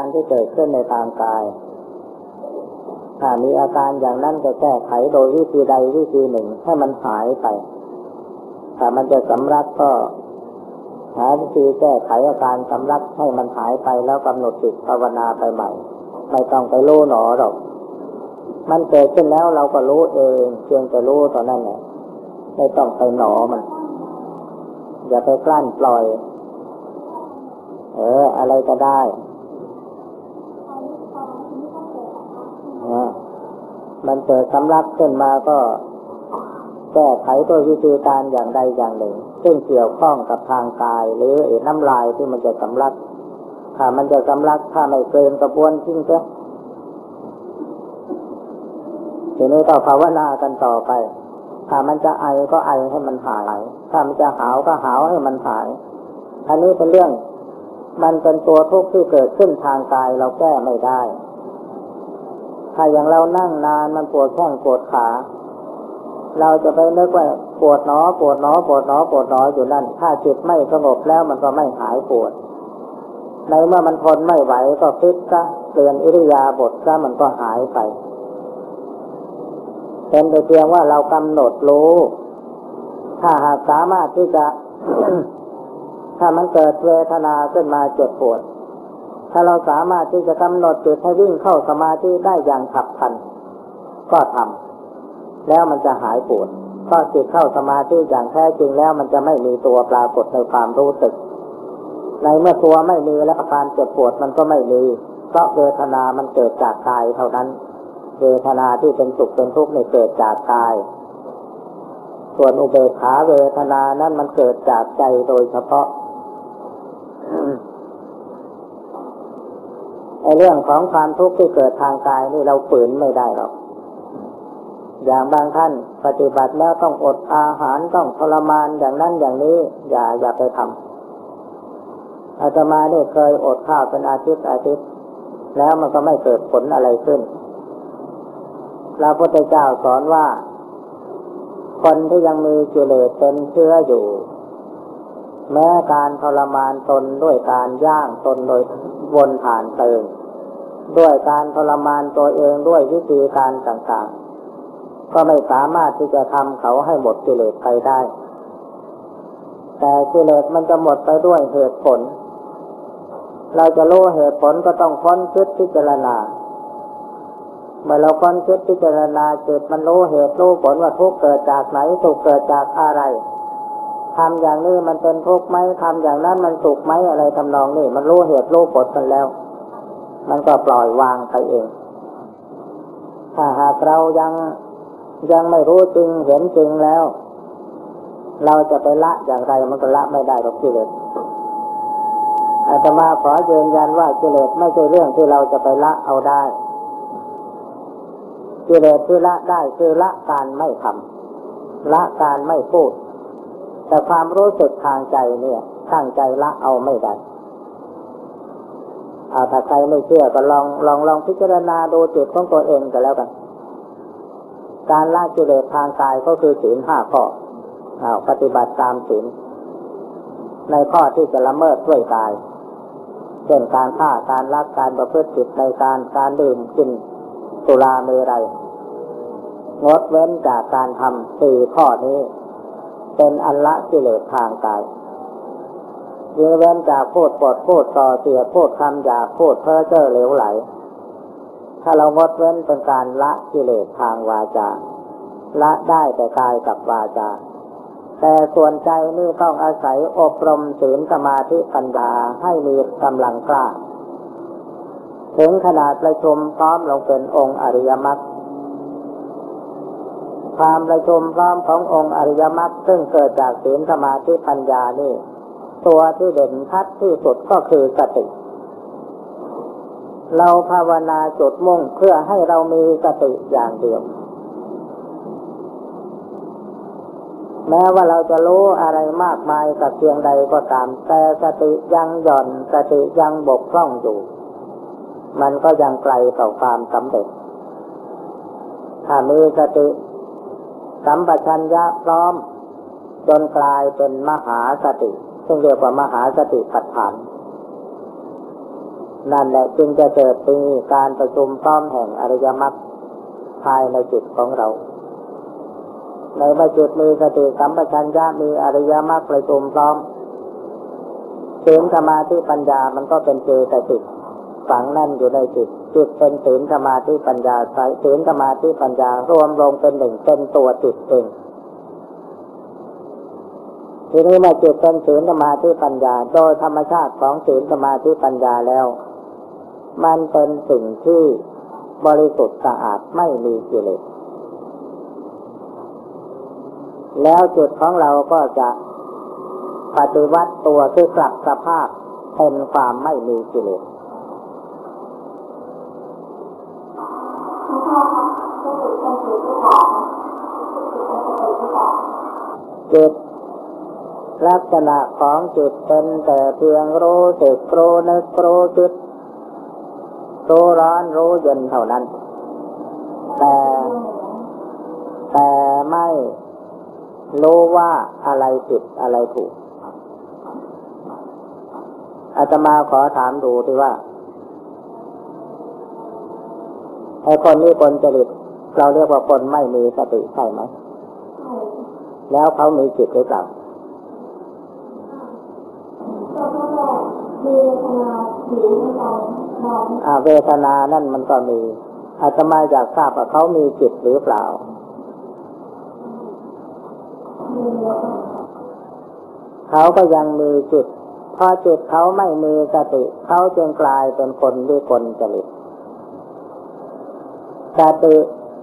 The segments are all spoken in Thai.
ที่เกิดขึ้นในทางกายถ้ามีอาการอย่างนั้นจะแก้ไขโดยวิธีใดวิธีหนึ่งให้มันหายไปถ้ามันจะสำลักก็หาวิธีแก้ไขอาการสำลักให้มันหายไปแล้วกำหนดจิตภาวนาไปใหม่ไม่ต้องไปรู้หนอหรอกมันเกิดขึ้นแล้วเราก็รู้เองเพียงแต่รู้ตอนนั้นแหละไม่ต้องไปหนอมันอย่าไปกลั้นปล่อยอะไรก็ได้มันเกิดสำลักขึ้นมาก็แก้ไขโดยวิธีการอย่างใดอย่างหนึ่งซึ่งเกี่ยวข้องกับทางกายหรือน้ำลายที่มันจะสำลักถ้ามันจะสำลักถ้าไม่เกินกระบวนทิ้งเสียทีนี้ก็ภาวนากันต่อไปถ้ามันจะไอก็ไอให้มันหายถ้ามันจะหาวก็หาวให้มันหายอันนี้เป็นเรื่องมันเป็นตัวทุกข์ที่เกิดขึ้นทางกายเราแก้ไม่ได้ถ้าอย่างเรานั่งนานมันปวดแข้งปวดขาเราจะไปนึกว่าปวดหนอปวดหนอปวดหนอปวดหนออยู่นั่นถ้าจิตไม่สงบแล้วมันก็ไม่หายปวดในเมื่อมันทนไม่ไหวก็พลิกซะเปลี่ยนอิริยาบถซะมันก็หายไปเป็นแต่เพียงว่าเรากำหนดรู้ถ้าหากสามารถที่จะ ถ้ามันเกิดเวทนาขึ้นมาเจ็บปวดถ้าเราสามารถที่จะกำหนดจิตให้วิ่งเข้าสมาธิได้อย่างฉับพลันก็ทำแล้วมันจะหายปวดเพราะจิตเข้าสมาธิอย่างแท้จริงแล้วมันจะไม่มีตัวปรากฏในความรู้สึกในเมื่อตัวไม่มีแล้วอาการเจ็บปวดมันก็ไม่มีเพราะเวทนามันเกิดจากกายเท่านั้นเวทนาที่เป็นสุขเป็นทุกข์เนี่ยเกิดจากกายส่วนอุเบกขาเวทนานั้นมันเกิดจากใจโดยเฉพาะ ไอ้เรื่องของความทุกข์ที่เกิดทางกายนี่เราฝืนไม่ได้หรอกอย่างบางท่านปฏิบัติแล้วต้องอดอาหารต้องทรมานอย่างนั้นอย่างนี้อย่าไปทำอาตมาเนี่ยเคยอดข้าวเป็นอาทิตย์แล้วมันก็ไม่เกิดผลอะไรขึ้นพระพุทธเจ้าสอนว่าคนที่ยังมีกิเลสเป็นเชื้ออยู่แม้การทรมานตนด้วยการย่างตนโดยวนผ่านเติมด้วยการทรมานตัวเองด้วยวิธีการต่างๆก็ไม่สามารถที่จะทำเขาให้หมดกิเลสไปได้แต่กิเลสมันจะหมดไปด้วยเหตุผลเราจะรู้เหตุผลก็ต้องค้นคิดพิจารณาเมื่อเราค้นคิดพิจารณาจิตมันรู้เหตุรู้ผลว่าทุกข์เกิดจากไหนสุขเกิดจากอะไรทำอย่างนี้มันเป็นทุกข์ไหมทำอย่างนั้นมันสุขไหมอะไรทำนองนี้มันรู้เหตุรู้ผลกันแล้วมันก็ปล่อยวางไปเองถ้าหากเรายังไม่รู้จริงเห็นจริงแล้วเราจะไปละอย่างไรมันก็ละไม่ได้หรอกกิเลสอาตมาขอยืนยันว่ากิเลสไม่ใช่เรื่องที่เราจะไปละเอาได้กิเลสที่ละได้คือละการไม่ทำละการไม่พูดแต่ความรู้สึกทางใจเนี่ยตั้งใจละเอาไม่ได้ถ้าใครไม่เชื่อก็ลองพิจารณาดูจิตของตัวเองกันแล้วกันการละกิเลสทางกายก็คือศีล5 ข้อปฏิบัติตามศีลในข้อที่จะละเมิดด้วยกายเช่นการฆ่าการลักการประพฤติผิดในการดื่มกินสุราเมรัยงดเว้นจากการทำ4 ข้อนี้เป็นอันละกิเลสทางกายเว้นจากพูดปดพูดส่อเสียดพูดคำหยาบพูดเพ้อเจ้อเหลวไหลถ้าเรางดเว้นเป็นการละกิเลสทางวาจาละได้แต่กายกับวาจาแต่ส่วนใจนี่ต้องอาศัยอบรมศีลสมาธิปัญญาให้มีกำลังกล้าถึงขนาดประชุมพร้อมลงเป็นองค์อริยมรรคความประชุมพร้อมขององค์อริยมรรคซึ่งเกิดจากศีลสมาธิปัญญานี่ตัวที่เด่นชัดที่สุดก็คือสติเราภาวนาจุดมุ่งเพื่อให้เรามีสติอย่างเดียวแม้ว่าเราจะรู้อะไรมากมายกับเพียงใดก็ตามแต่สติยังหย่อนสติยังบกพร่องอยู่มันก็ยังไกลต่อความสำเร็จถ้ามีสติสัมปชัญญะพร้อมจนกลายเป็นมหาสติซึ่งเรียกว่ามหาสติปัฏฐานนั่นแหละจึงจะเกิดเป็นการประชุมพร้อมแห่งอริยมรรคภายในจิตของเราในเมื่อจิตมีสติสัมปชัญญะมีอริยมรรคประชุมพร้อมศีลสมาธิปัญญามันก็เป็นเจตสิกฝังแน่นอยู่ในจิตจิตเป็นศีลสมาธิปัญญาใช้ศีลสมาธิปัญญารวมลงเป็นหนึ่งเป็นตัวจิตเองทีนี้เมื่อจิตเป็นศีลสมาธิปัญญาโดยธรรมชาติของศีลสมาธิปัญญาแล้วมันเป็นสิ่งที่บริสุทธิ์สะอาดไม่มีกิเลสแล้วจิตของเราก็จะปฏิวัติตัวคือกลับสภาพเป็นความไม่มีกิเลสจิตลักษณะของจิตเป็นแต่เพียงรู้สึกรู้นึกรู้คิดรู้ร้อนรู้เย็นเท่านั้นแต่ไม่รู้ว่าอะไรผิดอะไรถูกอาตมาขอถามดูที่ว่าไอ้คนนี้คนจริตเราเรียกว่าคนไม่มีสติใช่ไหมแล้วเขามีจิตหรือเปล่าเวทนานั่นมันก็มีอาตมาอยากทราบว่าเขามีจิตหรือเปล่าเขาก็ยังมีจิตพอจิตเขาไม่มีสติเขาจึงกลายเป็นคนวิกลจริตสติ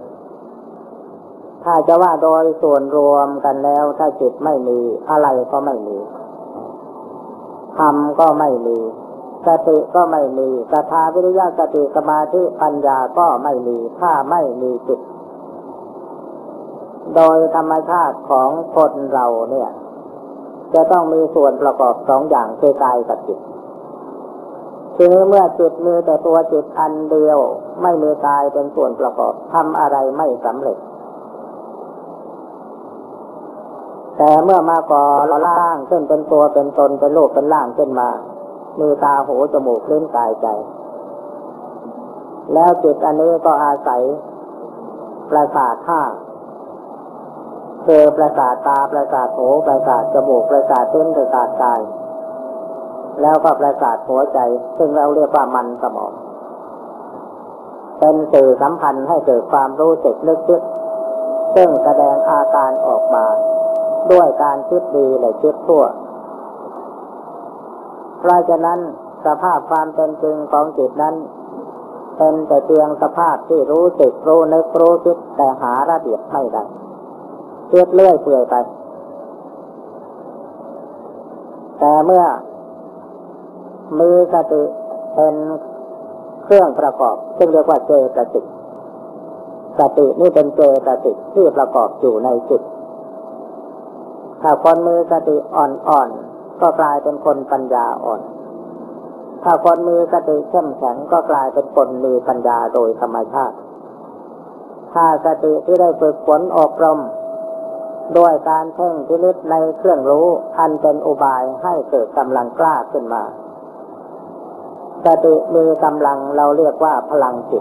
ถ้าจะว่าโดยส่วนรวมกันแล้วถ้าจิตไม่มีอะไรก็ไม่มีธรรมก็ไม่มีสติก็ไม่มีศรัทธาวิริยะสติสมาธิปัญญาก็ไม่มีถ้าไม่มีจิตโดยธรรมชาติของคนเราเนี่ยจะต้องมีส่วนประกอบสองอย่างคือกายกับจิตทีนี้เมื่อจิตมีแต่ตัวจิตอันเดียวไม่มีกายเป็นส่วนประกอบทำอะไรไม่สำเร็จแต่เมื่อมาก่อร่างขึ้นเป็นตัวเป็นตนเป็นรูปเป็นร่างขึ้นมามีตาหูจมูกลิ้นกายใจแล้วจิตอันนี้ก็อาศัยประสาทห้าคือประสาทตาประสาทหูประสาทจมูกประสาทลิ้นประสาทกายแล้วก็ประสาทหัวใจซึ่งเราเรียกว่ามันสมองเป็นสื่อสัมพันธ์ให้เกิดความรู้สึกนึกคิดซึ่งแสดงอาการออกมาด้วยการคิดดีและคิดชั่วเพราะฉะนั้นสภาพความเป็นจริงของจิตนั้นเป็นแต่เพียงสภาพที่รู้สึกรู้นึกรู้คิดแต่หาระเบียบไม่ได้เลื่อยเลื่อยเปื่อยไปแต่เมื่อมีสติเป็นเครื่องประกอบซึ่งเรียกว่าเจตสิกสตินี่เป็นเจตสิกที่ประกอบอยู่ในจิตถ้าคนมีสติอ่อนๆก็กลายเป็นคนปัญญาอ่อนถ้าคนมีสติเข้มแข็งก็กลายเป็นคนมีปัญญาโดยธรรมชาติถ้าสติที่ได้ฝึกฝนอบรมด้วยการเพ่งพินิจในเครื่องรู้อันเป็นอุบายให้เกิดกำลังกล้าขึ้นมาสติมีกำลังเราเรียกว่าพลังจิต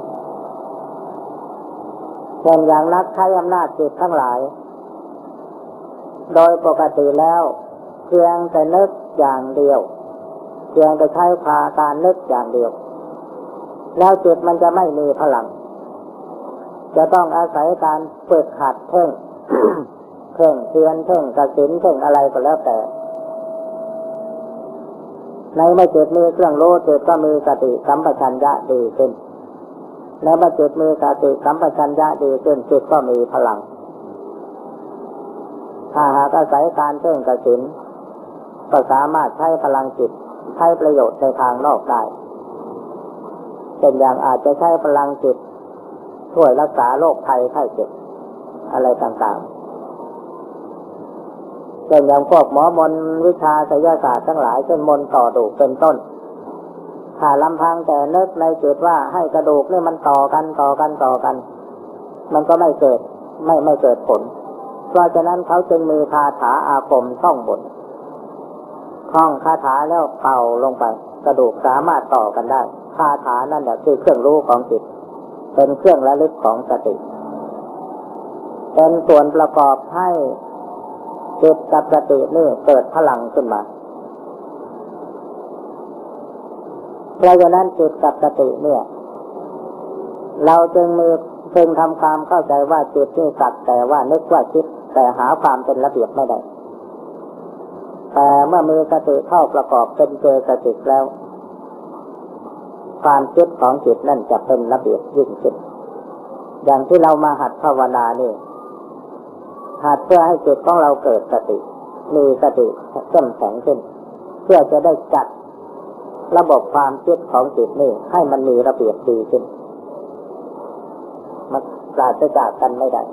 เช่นอย่างนักใช้อำนาจจิตทั้งหลายโดยปกติแล้วเพียงแต่นึกอย่างเดียวเพียงแต่ใช้การนึกอย่างเดียวแล้วจิตมันจะไม่มีพลังจะต้องอาศัยการฝึกหัดเพ่ง เพ่งเพียรเพ่งกสิณเพ่งอะไรก็แล้วแต่ในเมื่อจิตมีเครื่องรู้จิตก็มีสติสัมปชัญญะดีขึ้นแล้วเมื่อจิตมีสติสัมปชัญญะดีขึ้นจิตก็มีพลังถ้าหากอาศัยการเพ่งกสิณก็สามารถใช้พลังจิตใช้ประโยชน์ในทางนอกได้เป็นอย่างอาจจะใช้พลังจิตช่วยรักษาโรคภัยไข้เจ็บอะไรต่างๆเช่นอย่างพวกหมอมนวิชาไสยศาสตร์ทั้งหลายเช่นมนต์ต่อดูกเป็นต้นถ้าลำพังแต่นึกในจิตว่าให้กระดูกนี่มันต่อกันมันก็ไม่เกิดไม่เกิดผลเพราะฉะนั้นเขาจึงมีคาถาอาคมท่องบนท่องคาถาแล้วเป่าลงไปกระดูกสามารถต่อกันได้คาถานั่นแหละคือเครื่องรู้ของจิตเป็นเครื่องระลึกของสติเป็นส่วนประกอบให้จิตกับสตินี่เกิดพลังขึ้นมาเพราะฉะนั้นจิตกับสติเนี่ยเราจึงทำความเข้าใจว่าจิตนี่สักแต่ว่านึกว่าคิดแต่หาความเป็นระเบียบไม่ได้แต่เมื่อมีสติเข้าประกอบเป็นเจตสิกแล้วความคิดของจิตนั่นจะเป็นระเบียบยิ่งขึ้นอย่างที่เรามาหัดภาวนานี่หัดเพื่อให้จิตของเราเกิดสติมีสติเข้มแข็งขึ้นเพื่อจะได้จัดระบบความคิดของจิตนี่ให้มันมีระเบียบดีขึ้นมันปราศจากกันไม่ได้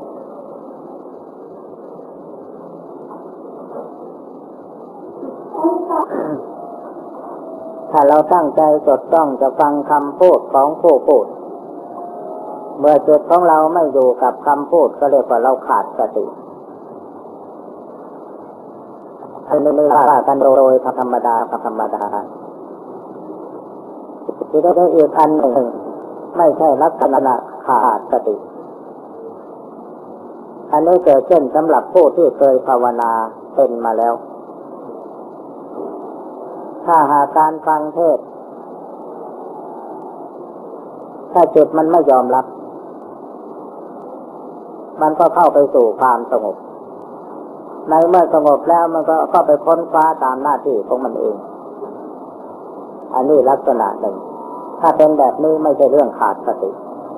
ถ้าเราตั้งใจจดจ้องจะฟังคำพูดของผู้พูดเมื่อจิตของเราไม่อยู่กับคำพูดก็เรียกว่าเราขาดสติอันนี้ไม่ว่ากันโดยธรรมดาที่ได้อีกอันหนึ่งไม่ใช่ลักษณะขาดสติอันนี้เกิดขึ้นสำหรับผู้ที่เคยภาวนาเป็นมาแล้วถ้าหากการฟังเทศน์ถ้าจิตมันไม่ยอมรับมันก็เข้าไปสู่ความสงบในเมื่อสงบแล้วมันก็เข้าไปค้นคว้าตามหน้าที่ของมันเองอันนี้ลักษณะหนึ่งถ้าเป็นแบบนี้ไม่ใช่เรื่องขาดสติ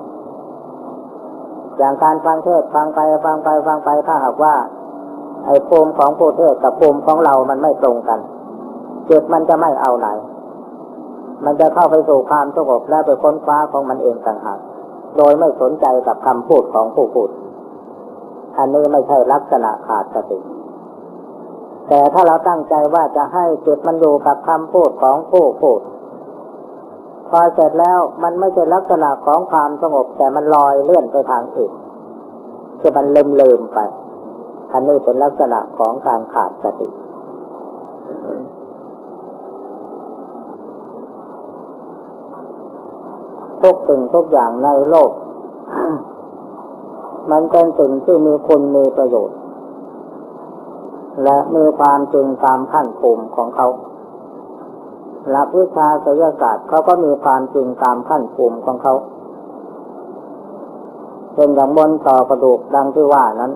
อย่างการฟังเทศน์ฟังไปถ้าหากว่าไอ้ภูมิของผู้เทศน์กับภูมิของเรามันไม่ตรงกันจิตมันจะไม่เอาไหนมันจะเข้าไปสู่ความสงบและไปค้นคว้าของมันเองต่างหากโดยไม่สนใจกับคำพูดของผู้พูดอันนี้ไม่ใช่ลักษณะขาดสติแต่ถ้าเราตั้งใจว่าจะให้จิตมันอยู่กับคำพูดของผู้พูดพอเสร็จแล้วมันไม่ใช่ลักษณะของความสงบแต่มันลอยเลื่อนไปทางอื่นคือมันลืมไปอันนี้เป็นลักษณะของการขาดสติทุกสิ่งทุกอย่างในโลก มันเป็นสิ่งที่มีคุณมีประโยชน์และมีความจริงตามขั้นภูมิของเขาหลักวิชาไสยศาสตร์เขาก็มีความจริงตามขั้นภูมิของเขาเป็นอย่างมนต์ต่อกระดูกดังที่ว่านั้น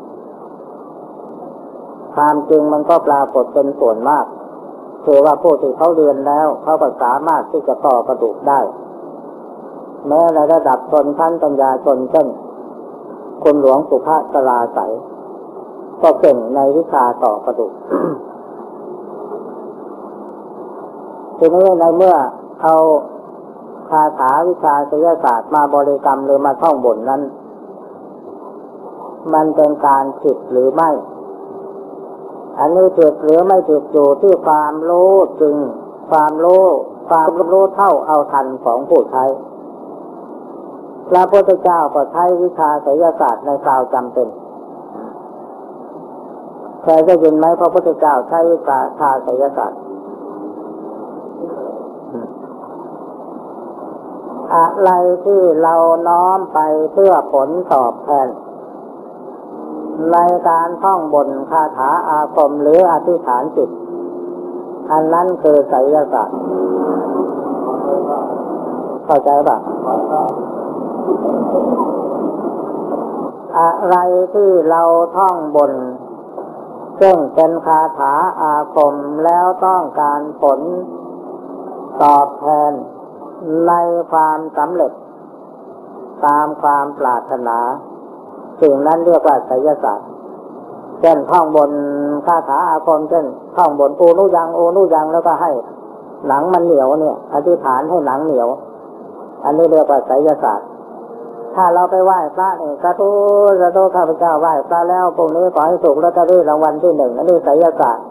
ความจริงมันก็ปรากฏเป็นส่วนมากคือว่าผู้ที่เขาเรียนแล้วเขาก็สามารถที่จะต่อกระดูกได้แม้ในระดับชนชั้นปัญญาชนเช่นคุณหลวงสุภาสราไสยก็เก่งในวิชาต่อกระดูก ทีนี้ในเมื่อเอาคาถาวิชาไสยศาสตร์มาบริกรรมหรือมาท่องบนนั้นมันเป็นการผิดหรือไม่อันนี้ผิดหรือไม่ผิดอยู่ที่ความรู้จริงความรู้เท่าเอาทันของผู้ใช้พระพุทธเจ้าก็ใช้วิชาไสยศาสตร์ในคราวจำเป็นเคยได้ยินไหมพระพุทธเจ้าใช้วิชาไสยศาสตร์อะไรที่เราน้อมไปเพื่อผลตอบแทนในการท่องบนคาถาอาคมหรืออธิษฐานจิตอันนั้นคือไสยศาสตร์เข้าใจป่ะอะไรที่เราท่องบนซึ่งเป็นคาถาอาคมแล้วต้องการผลตอบแทนในความสำเร็จตามความปรารถนาสิ่งนั้นเรียกว่าไสยศาสตร์เช่นท่องบนคาถาอาคมเช่นท่องบนโอนุยังแล้วก็ให้หนังมันเหนียวเนี่ยอธิษฐานให้หนังเหนียวอันนี้เรียกว่าไสยศาสตร์ถ้าเราไปไหว้พระนี่สาธุข้าพเจ้าไหว้พระแล้วพรุ่งนี้ขอให้ถูกลอตเตอรี่รางวัลที่ 1อันนี้ไสยศาสตร์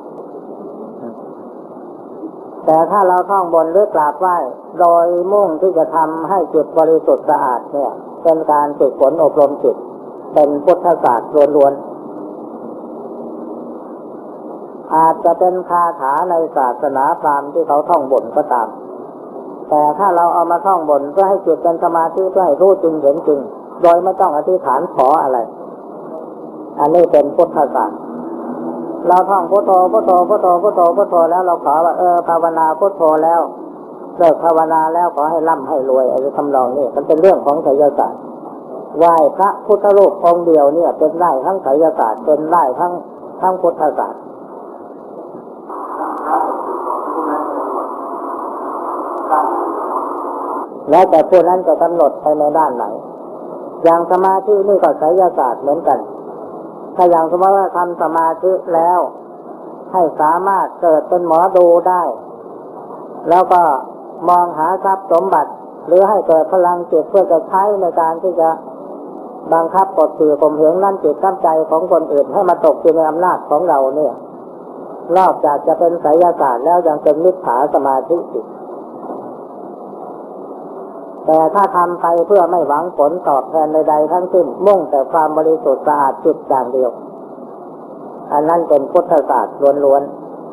แต่ถ้าเราท่องบนหรือกราบไหว้โดยมุ่งที่จะทำให้จิตบริสุทธิ์สะอาดเนี่ยเป็นการฝึกฝนอบรมจิตเป็นพุทธศาสตร์ล้วนๆอาจจะเป็นคาถาในศาสนาพราหมณ์ที่เขาท่องบนก็ตามแต่ถ้าเราเอามาท่องบนเพื่อให้จิตเป็นสมาธิเพื่อให้รู้จริงเห็นจริงโดยไม่ต้องอธิษฐานขออะไรอันนี้เป็นพุทธศาสตร์เราท่องพุทโธพุทโธพุทโธพุทโธพุทโธแล้วเราขอว่าภาวนาพุทโธแล้วเลิกภาวนาแล้วขอให้ร่ำให้รวยอะไรทำนองนี้มันเป็นเรื่องของไสยศาสตร์ไหว้พระพุทธรูปองค์เดียวเนี่ยเป็นได้ทั้งไสยศาสตร์เป็นได้ทั้งพุทธศาสตร์แล้วแต่ผู้นั้นจะกำหนดไปในด้านไหนอย่างสมาธินี่ก็ไสยศาสตร์เหมือนกันถ้าอย่างสมมติว่าทำสมาธิแล้วให้สามารถเกิดเป็นหมอดูได้แล้วก็มองหาทรัพย์สมบัติหรือให้เกิดพลังจิตเพื่อจะใช้ในการที่จะบังคับกดขี่ข่มเหงนั่นจิตตั้งใจของคนอื่นให้มาตกอยู่ในอำนาจของเราเนี่ยนอกจากจะเป็นไสยศาสตร์แล้วยังเป็นมิจฉาสมาธิอีกแต่ถ้าทำไปเพื่อไม่หวังผลตอบแทนใดๆทั้งสิ้นมุ่งแต่ความบริสุทธิ์สะอาดจิตอย่างเดียวอันนั้นเป็นพุทธศาสตร์ล้วน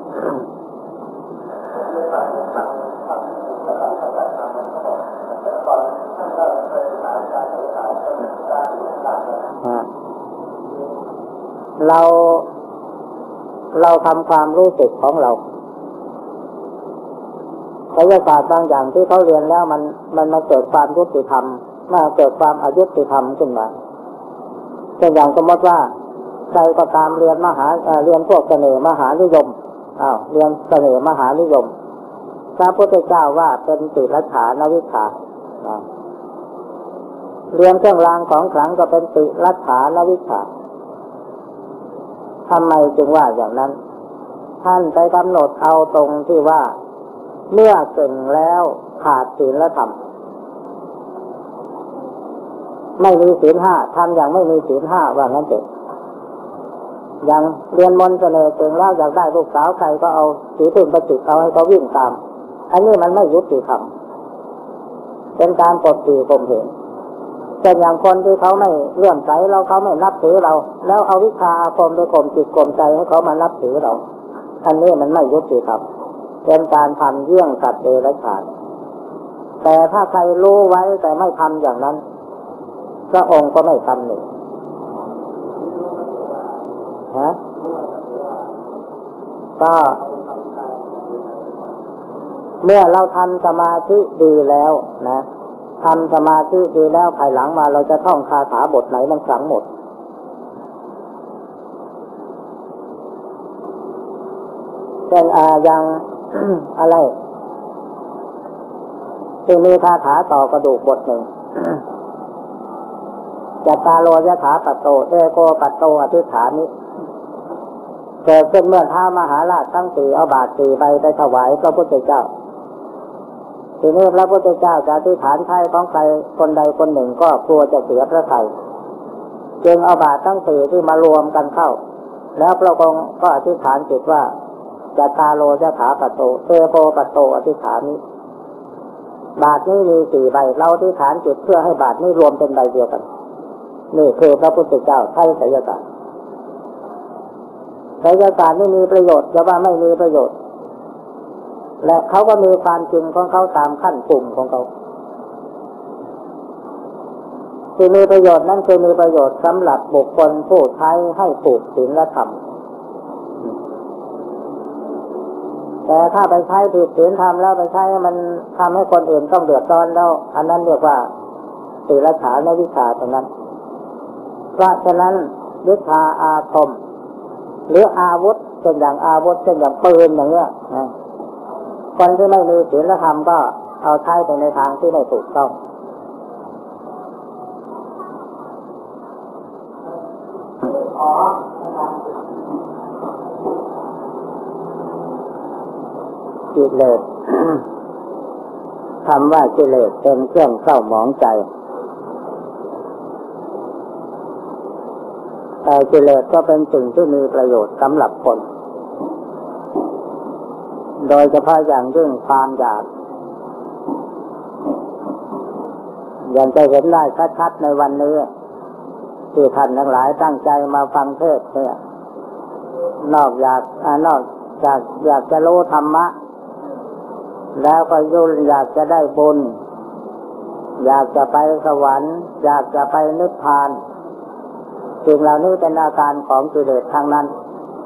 ๆเราทำความรู้สึกของเราไสยศาสตร์บางอย่างที่เขาเรียนแล้วมันมาเกิดความยุติธรรมมาเกิดความอยุติธรรมขึ้นมาเช่นอย่างสมมติว่าใครก็ตามเรียนเรียนพวกเสน่ห์มหานิยมเรียนเสน่ห์มหานิยมพระพุทธเจ้าว่าเป็นติรัจฉานวิชชาเรียนเครื่องรางของขลังก็เป็นติรัจฉานวิชชาทำไมจึงว่าอย่างนั้นท่านไปกำหนดเอาตรงที่ว่าเมื่อเก่งแล้วขาดศีลธรรมไม่มีศีลห้าทำอย่างไม่มีศีลห้าว่างั้นเองอย่างเรียนมนต์เสน่ห์เก่งแล้วอยากได้ลูกสาวใครก็เอาสีพึ่งประจิตเอาให้เขาวิ่งตามอันนี้มันไม่ยุติธรรมเป็นการกดขี่ข่มเหงแต่อย่างคนที่เขาไม่เลื่อมใสเราเขาไม่นับถือเราแล้วเอาวิชาอาคมไปข่มจิตข่มใจให้เขามานับถือเราอันนี้มันไม่ยุติธรรมเป็นการทำเยี่ยงสัตว์เดรัจฉานแต่ถ้าใครรู้ไว้แต่ไม่ทำอย่างนั้นพระองค์ก็ไม่ทำหนึ่งก็เมื่อเราทำสมาธิดีแล้วนะทำสมาธิดีแล้วภายหลังมาเราจะท่องคาถาบทไหนมันขลังหมดเป็นอย่างอะไรที่มีคาถาต่อกระดูกบทหนึ่งจัตตาโลยถาปัตโตเตโกปัตโตอธิษฐานิเกิดขึ้นเมื่อท้ามหาราชทั้งสี่เอาบาตรสี่ใบไปถวายพระพุทธเจ้าทีนี้พระพุทธเจ้าจะอธิษฐานใช้ของใครคนใดคนหนึ่งก็กลัวจะเสียพระทัยจึงเอาบาตรทั้งสี่ที่มารวมกันเข้าแล้วพระองค์ก็อธิษฐานจิตว่าจัตตาโลยถาปัตโตเตโกปัตโตอธิษฐานิบาตรนี้มีสี่ใบเราอธิษฐานจิตเพื่อให้บาตรนี้รวมเป็นใบเดียวกันนี่คือพระพุทธเจ้าใช้ไสยศาสตร์ไสยศาสตร์ไม่มีประโยชน์จะว่าไม่มีประโยชน์และเขาก็มีความจริงของเขาตามขั้นปุ่มของเขาที่มีประโยชน์นั่นคือมีประโยชน์สำหรับบุคคลผู้ใช้ให้ถูกศีลธรรมแต่ถ้าไปใช้ผิดศีลธรรมแล้วไปใช้มันทำให้คนอื่นต้องเดือดร้อนแล้วอันนั้นเรียกว่าติรัจฉานวิชชาตรงนั้นเพราะฉะนั้นวิชาอาคมหรืออาวุธเช่นอย่างอาวุธเช่นอย่างปืนอย่างเงี้ยคนที่ไม่มีศีลธรรมก็เอาใช้ไปในทางที่ไม่ถูกต้องกิเลส คำว่ากิเลสเป็นเครื่องเศร้าหมองใจแต่กิเลสก็เป็นสิ่งที่มีประโยชน์สำหรับคนโดยเฉพาะอย่างยิ่งความอยากอย่างจะเห็นได้ชัดๆในวันนี้ที่ท่านทั้งหลายตั้งใจมาฟังเทศน์เนี่ยนอกจากอยากจะรู้ธรรมะแล้วก็อยากจะได้บุญอยากจะไปสวรรค์อยากจะไปนิพพานสิ่งเหล่านี้เป็นอาการของกิเลสทั้งนั้น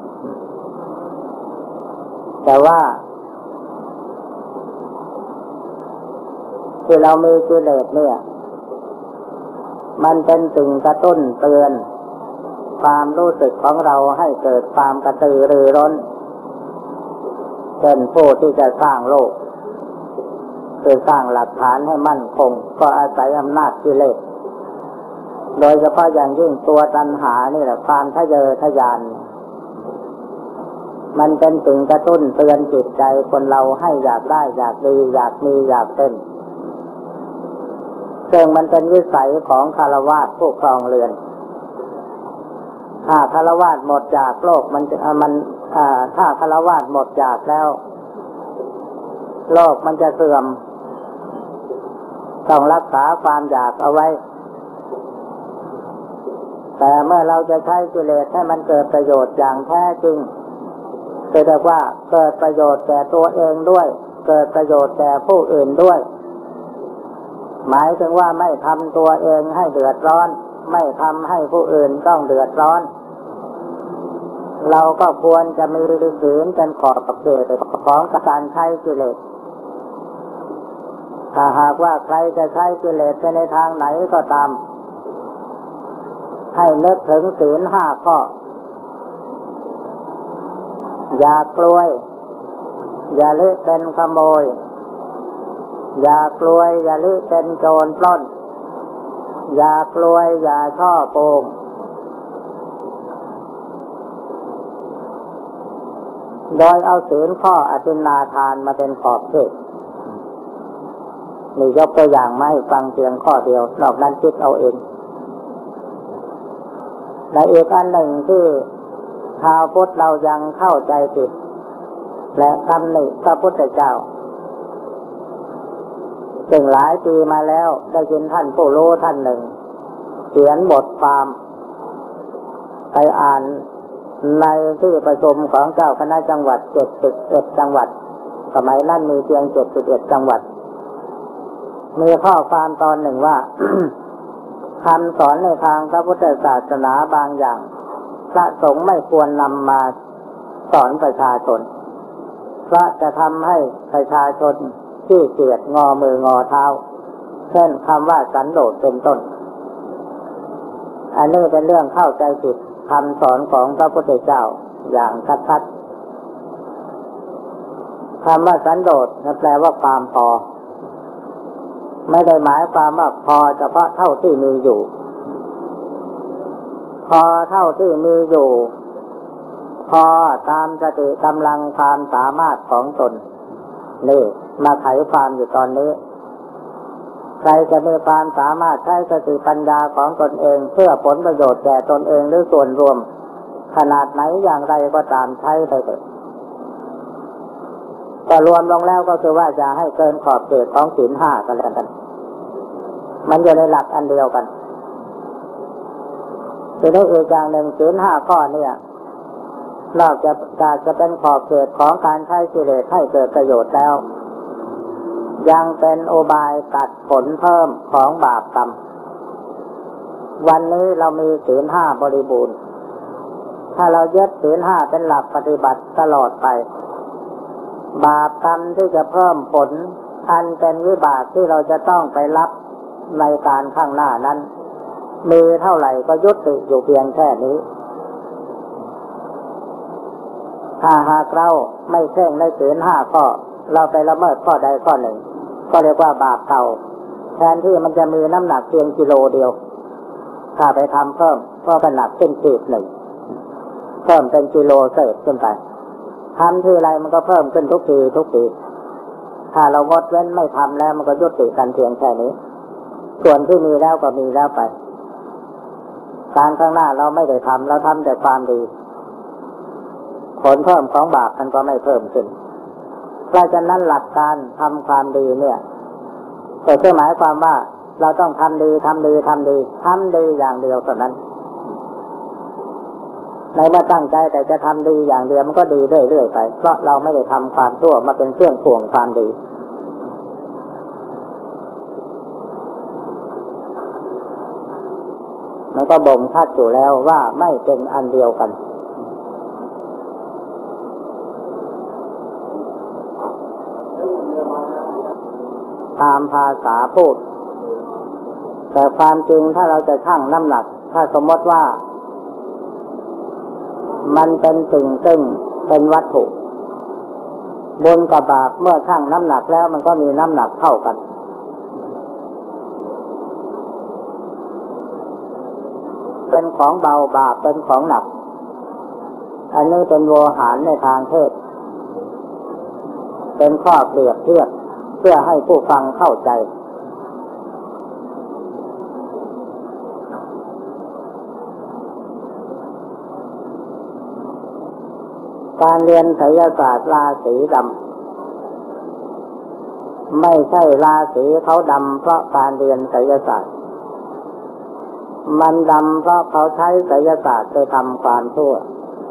แต่ว่าที่เรามีกิเลสเนี่ยมันเป็นสิ่งกระตุ้นเตือนความรู้สึกของเราให้เกิดความกระตือรือร้นเป็นผู้ที่จะสร้างโลกคือสร้างหลักฐานให้มั่นคงก็อาศัยอำนาจกิเลสโดยเฉพาะอย่างยิ่งตัวตัณหานี่แหละความทะเยอทะยานมันเป็นสิ่งกระตุ้นเตือนจิตใจคนเราให้อยากได้อยากดีอยากมีอยากเป็นซึ่งมันเป็นวิสัยของฆราวาสผู้ครองเรือนถ้าฆราวาสหมดจากโลกถ้าฆราวาสหมดจากแล้วโลกมันจะเสื่อมต้องรักษาความอยากเอาไว้แต่เมื่อเราจะใช้กิเลสให้มันเกิดประโยชน์อย่างแท้จริงเรียกว่าเกิดประโยชน์แก่ตัวเองด้วยเกิดประโยชน์แก่ผู้อื่นด้วยหมายถึงว่าไม่ทำตัวเองให้เดือดร้อนไม่ทำให้ผู้อื่นต้องเดือดร้อนเราก็ควรจะมีศีลเป็นขอบเขตของการใช้กิเลสถ้าหากว่าใครจะใช้กิเลสไปในทางไหนก็ตามให้นึกถึงศีล5 ข้ออย่ากลวยอย่าเละเป็นขโมยอย่ากลวยอย่าเละเป็นโจรปล้นอย่ากลวยอย่าช่อโกงโดยเอาศีลข้ออทินนาทานมาเป็นขอบเขตนี่ยกตัวอย่างมาให้ฟังเพียงข้อเดียวนอกนั้นคิดเอาเองและอีกอันหนึ่งที่ชาวพุทธเรายังเข้าใจผิดและตำหนิพระพุทธเจ้าซึ่งหลายปีมาแล้วได้ยินท่านผู้รู้ท่านหนึ่งเขียนบทความไปอ่านในที่ประชุมของเจ้าคณะจังหวัด71 จังหวัดสมัยนั้นมีเพียง71 จังหวัดมีข้อความตอนหนึ่งว่า คำสอนในทางพระพุทธศาสนาบางอย่างพระสงฆ์ไม่ควรนำมาสอนประชาชนเพราะจะทำให้ประชาชนขี้เกียจงอมืองอเท้าเช่นคำว่าสันโดษเป็นต้นอันนี้เป็นเรื่องเข้าใจผิดคำสอนของพระพุทธเจ้าอย่างชัดๆคำว่าสันโดษแปลว่าความพอไม่ได้หมายความว่าพอเฉพาะเท่าที่มีอยู่พอเท่าที่มีอยู่พอตามสติกำลังความสามารถของตนนี่มาไขความอยู่ตอนนี้ใครจะมีความสามารถใช้สติปัญญาของตนเองเพื่อผลประโยชน์แก่ตนเองหรือส่วนรวมขนาดไหนอย่างไรก็ตามใช้ไปเถอะก็รวมลงแล้วก็คือว่าจะให้เกินขอบเขตของศีล 5กันแล้วกันมันอยู่ในหลักอันเดียวกันทีนี้อีกอย่างหนึ่งศีล 5 ข้อเนี่ยนอกจากจะเป็นขอบเขตของการใช้กิเลสให้เกิดประโยชน์แล้วยังเป็นอุบายตัดผลเพิ่มของบาปกรรมวันนี้เรามีศีล 5 บริบูรณ์ถ้าเรายึดศีล 5เป็นหลักปฏิบัติตลอดไปบาปกรรมที่จะเพิ่มผลอันเป็นวิบากที่เราจะต้องไปรับในการข้างหน้านั้นมีเท่าไหร่ก็ยุติอยู่เพียงแค่นี้ถ้าหากเราไม่เคร่งในศีล 5 ข้อเราไปละเมิดข้อใดข้อหนึ่งก็เรียกว่าบาปเก่าแทนที่มันจะมีน้ำหนักเพียงกิโลเดียวถ้าไปทำเพิ่มก็เป็นหนักขึ้นขีดหนึ่งเพิ่มเป็นกิโลเศษขึ้นไปทำที่ไรมันก็เพิ่มขึ้นทุกทีถ้าเรางดเว้นไม่ทำแล้วมันก็ยุติกันเพียงแค่นี้ส่วนที่มีแล้วก็มีแล้วไปการข้างหน้าเราไม่ได้ทำเราทำแต่ความดีผลเพิ่มของบาปมันก็ไม่เพิ่มขึ้นเพราะฉะนั้นหลักการทำความดีเนี่ยก็หมายความว่าเราต้องทำดีอย่างเดียวเท่านั้นในเมื่อตั้งใจแต่จะทำดีอย่างเดียวมันก็ดีเรื่อยๆไปเพราะเราไม่ได้ทำความชั่วมาเป็นเครื่องถ่วงความดีมันก็บ่งชัดอยู่แล้วว่าไม่เป็นอันเดียวกันตามภาษาพูดแต่ความจริงถ้าเราจะชั่งน้ำหนักถ้าสมมติว่ามันเป็นสิ่งซึ่งเป็นวัตถุบุญกับบาปเมื่อชั่งน้ำหนักแล้วมันก็มีน้ำหนักเท่ากันเป็นของเบาบาปเป็นของหนักอันนี้เป็นโวหารในทางเทศเป็นข้อเปรียบเทียบเพื่อให้ผู้ฟังเข้าใจการเรียนไสยศาสตร์ราศีดำไม่ใช่ราศีเขาดำเพราะการเรียนไสยศาสตร์มันดำเพราะเขาใช้ไสยศาสตร์ไปทำความชั่ว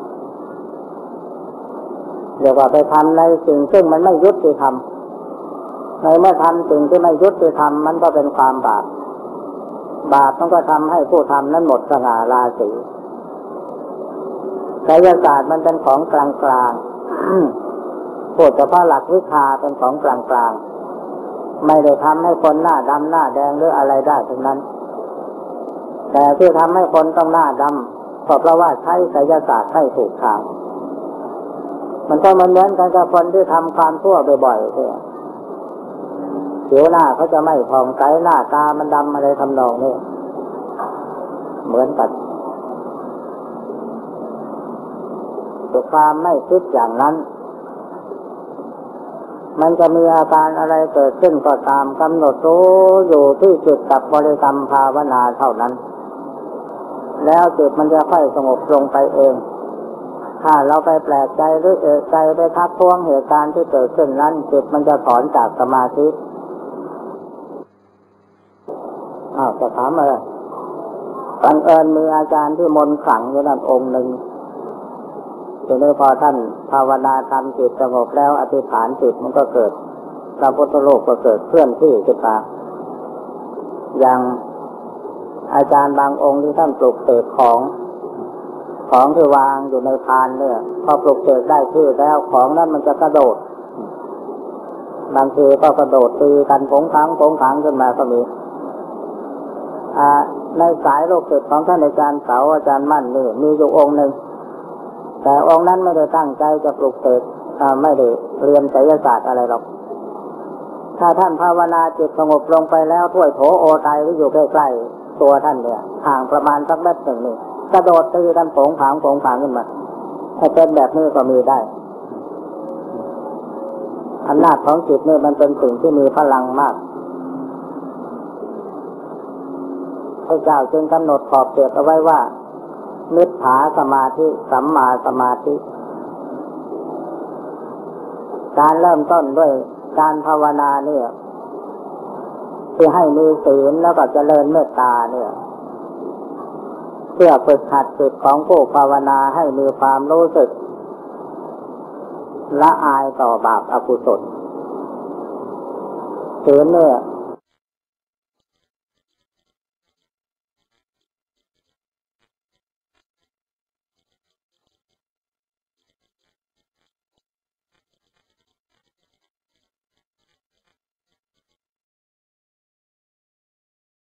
เดี๋ยวว่าไปทำในสิ่งซึ่งมันไม่ยุติธรรมในเมื่อทำสิ่งที่ไม่ยุติธรรมมันก็เป็นความบาปมันก็ทำให้ผู้ทำนั้นหมดสง่าราศีไสยศาสตร์มันเป็นของกลางๆพูดเฉพาะหลักวิชาเป็นของกลางๆไม่ได้ทำให้คนหน้าดำหน้าแดงหรืออะไรได้ทั้งนั้นแต่ที่ทำให้คนต้องหน้าดำก็เพราะว่าใช้ไสยศาสตร์ไม่ถูกทางมันก็เหมือนกันกับคนที่ทำความชั่วบ่อยๆเนี่ยผิวหน้าเขาจะไม่ผ่องใสหน้าตามันดำอะไรทำนองนี้เหมือนกันแต่ความไม่คิดอย่างนั้นมันจะมีอาการอะไรเกิดขึ้นก็ตามกำหนดรู้อยู่ที่จิตกับบริกรรมภาวนาเท่านั้นแล้วจิตมันจะค่อยสงบลงไปเองถ้าเราไปแปลกใจหรือเอะใจไปทักท้วงเหตุการณ์ที่เกิดขึ้นนั้นจิตมันจะถอนจากสมาธิจะถามอะไรบังเอิญมีอาจารย์ที่มนต์ขลังอยู่นั่นองค์หนึ่งทีนี้พอท่านภาวนาทำจิตสงบแล้วอธิษฐานจิตมันก็เกิดพระพุทธโลกก็เกิดเคลื่อนที่ขึ้นมาอย่างอาจารย์บางองค์ที่ท่านปลุกเสกของที่วางอยู่ในพานเนี่ยพอปลุกเสกได้ชื่อแล้วของนั้นมันจะกระโดดบางทีก็กระโดดตีกันโผงผางขึ้นมาก็มีในสายโลกศิษย์ของท่านอาจารย์เสาอาจารย์มั่นนี่มีอยู่องค์หนึ่งแต่องค์นั้นไม่ได้ตั้งใจจะปลุกเสกไม่ได้เรียนไสยศาสตร์อะไรหรอกถ้าท่านภาวนาจิตสงบลงไปแล้วถ้วยโถโอไตที่อยู่ใกล้ๆตัวท่านเนี่ยห่างประมาณสักเมตรหนึ่งนี่กระโดดตีกันโผงผางขึ้นมาถ้าเป็นแบบนี้ก็มีได้อำนาจของจิตนี่มันเป็นสิ่งที่มีพลังมากพระเจ้าจึงกำหนดขอบเขตเอาไว้ว่ามิจฉาสมาธิสัมมาสมาธิการเริ่มต้นด้วยการภาวนาเนี่ยที่ให้มีศีลแล้วก็เจริญเมตตาเนี่ยเพื่อฝึกหัดจิตของผู้ภาวนาให้มีความรู้สึกละอายต่อบาปอกุศลศีลเนี่ย